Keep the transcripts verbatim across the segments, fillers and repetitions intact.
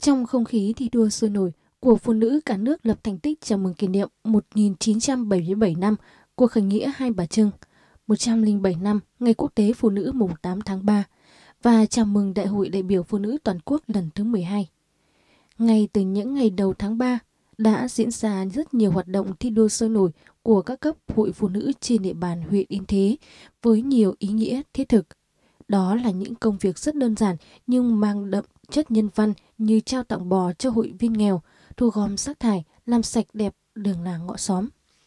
Trong không khí thi đua sôi nổi của phụ nữ cả nước lập thành tích chào mừng kỷ niệm một nghìn chín trăm bảy mươi bảy năm cuộc khởi nghĩa Hai Bà Trưng, một trăm lẻ bảy năm Ngày Quốc tế Phụ nữ mùng tám tháng ba và chào mừng Đại hội đại biểu Phụ nữ toàn quốc lần thứ mười hai. Ngay từ những ngày đầu tháng ba đã diễn ra rất nhiều hoạt động thi đua sôi nổi của các cấp hội phụ nữ trên địa bàn huyện Yên Thế với nhiều ý nghĩa thiết thực. Đó là những công việc rất đơn giản nhưng mang đậm chất nhân văn như trao tặng bò cho hội viên nghèo, thu gom rác thải, làm sạch đẹp đường làng ngõ xóm.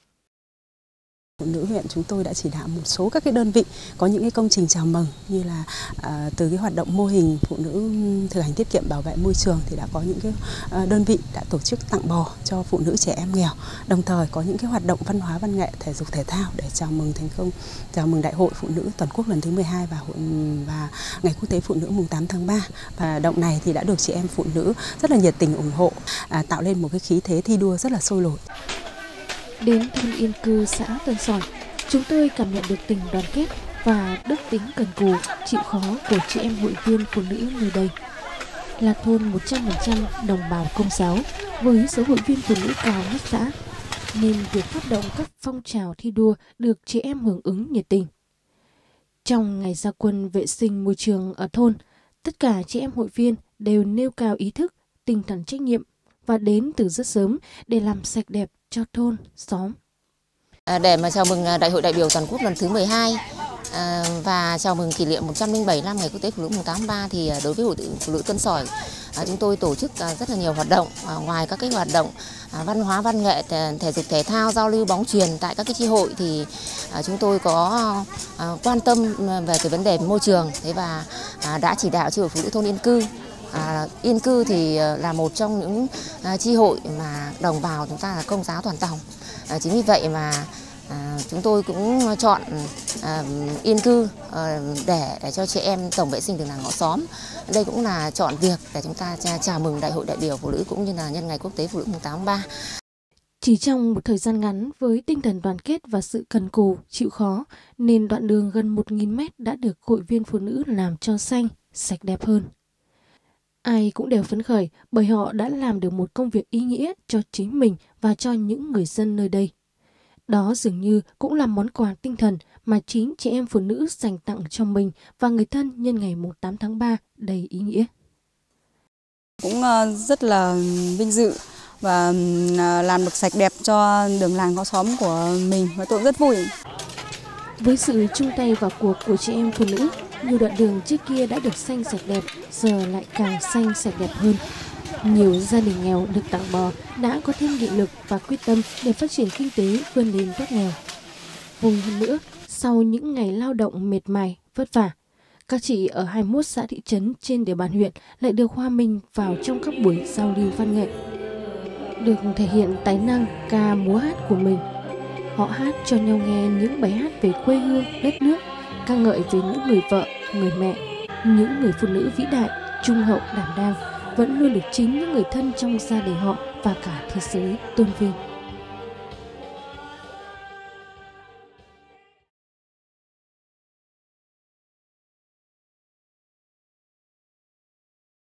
Phụ nữ huyện chúng tôi đã chỉ đạo một số các cái đơn vị có những cái công trình chào mừng như là à, từ cái hoạt động mô hình phụ nữ thực hành tiết kiệm bảo vệ môi trường thì đã có những cái à, đơn vị đã tổ chức tặng bò cho phụ nữ trẻ em nghèo, đồng thời có những cái hoạt động văn hóa văn nghệ thể dục thể thao để chào mừng thành công chào mừng Đại hội Phụ nữ toàn quốc lần thứ mười hai và hội và Ngày Quốc tế Phụ nữ mùng tám tháng ba. Và hoạt động này thì đã được chị em phụ nữ rất là nhiệt tình ủng hộ, à, tạo lên một cái khí thế thi đua rất là sôi nổi. Đến thôn Yên Cư, xã Tân Sỏi, chúng tôi cảm nhận được tình đoàn kết và đức tính cần cù, chịu khó của chị em hội viên phụ nữ nơi đây. Là thôn một trăm phần trăm đồng bào Công giáo với số hội viên phụ nữ cao nhất xã, nên việc phát động các phong trào thi đua được chị em hưởng ứng nhiệt tình. Trong ngày ra quân vệ sinh môi trường ở thôn, tất cả chị em hội viên đều nêu cao ý thức, tinh thần trách nhiệm và đến từ rất sớm để làm sạch đẹp cho thôn, xóm. À, để mà chào mừng Đại hội đại biểu toàn quốc lần thứ mười hai à, và chào mừng kỷ niệm một trăm lẻ bảy năm Ngày Quốc tế Phụ nữ mùng tám tháng ba thì đối với Hội Phụ nữ Tân Sỏi à, chúng tôi tổ chức à, rất là nhiều hoạt động. À, ngoài các cái hoạt động à, văn hóa văn nghệ, thể, thể dục thể thao, giao lưu bóng chuyền tại các cái chi hội thì à, chúng tôi có à, quan tâm về cái vấn đề môi trường, thế và à, đã chỉ đạo chi hội phụ nữ thôn Yên Cư. À, Yên Cư thì là một trong những à, chi hội mà đồng bào chúng ta là Công giáo toàn tổng. À, chính vì vậy mà à, chúng tôi cũng chọn à, Yên Cư à, để, để cho chị em tổng vệ sinh đường làng ngõ xóm. Đây cũng là chọn việc để chúng ta chào mừng Đại hội đại biểu phụ nữ cũng như là nhân Ngày Quốc tế Phụ nữ mùng tám tháng ba. Chỉ trong một thời gian ngắn với tinh thần đoàn kết và sự cần cù, chịu khó nên đoạn đường gần một nghìn mét đã được hội viên phụ nữ làm cho xanh, sạch đẹp hơn. Ai cũng đều phấn khởi bởi họ đã làm được một công việc ý nghĩa cho chính mình và cho những người dân nơi đây. Đó dường như cũng là món quà tinh thần mà chính chị em phụ nữ dành tặng cho mình và người thân nhân ngày mùng tám tháng ba đầy ý nghĩa. Cũng rất là vinh dự và làm được sạch đẹp cho đường làng ngõ xóm của mình và tôi cũng rất vui. Với sự chung tay vào cuộc của chị em phụ nữ, nhiều đoạn đường trước kia đã được xanh sạch đẹp, giờ lại càng xanh sạch đẹp hơn. Nhiều gia đình nghèo được tặng bò đã có thêm nghị lực và quyết tâm để phát triển kinh tế vươn lên thoát nghèo. Vui hơn nữa, sau những ngày lao động mệt mỏi, vất vả, các chị ở hai mươi mốt xã thị trấn trên địa bàn huyện lại được hòa mình vào trong các buổi giao lưu văn nghệ. Được thể hiện tài năng ca múa hát của mình. Họ hát cho nhau nghe những bài hát về quê hương, đất nước, ca ngợi về những người vợ, người mẹ, những người phụ nữ vĩ đại, trung hậu, đảm đang, vẫn luôn được chính những người thân trong gia đình họ và cả thế giới tôn vinh.